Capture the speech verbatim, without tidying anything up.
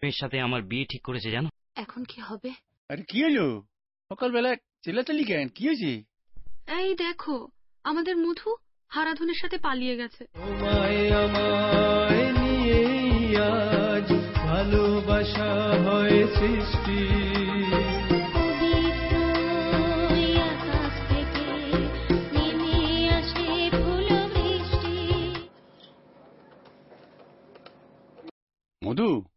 মেয়ের সাথে আমার বিয়ে ঠিক করেছে জানো। এখন কি হবে? আরে কি হলো সকালবেলা চিল্লাচিল্লি কেন, কি হয়েছে? এই দেখো আমাদের মধু হারাধনের সাথে পালিয়ে গেছে। তোমায় আমায় নিয়েই আজ ভালোবাসা হয় সৃষ্টি। মধু